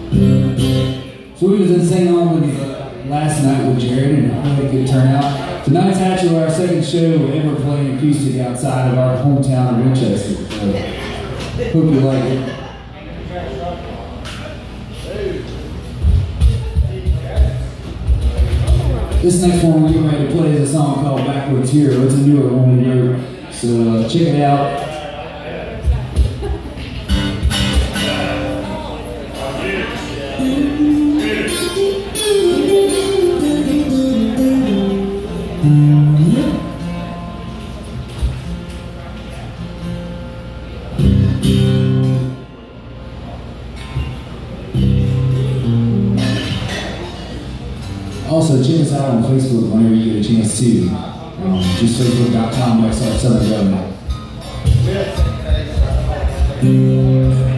So we was in St. Albans last night with Jared, and I had a good turnout. Tonight's actually our second show ever playing acoustic outside of our hometown of Winchester. So hope you like it. This next one we're getting ready to play is a song called Backwoods Hero. It's a newer one we wrote, so check it out. Also, check us out on Facebook whenever you get a chance to. Just facebook.com/Southern Government.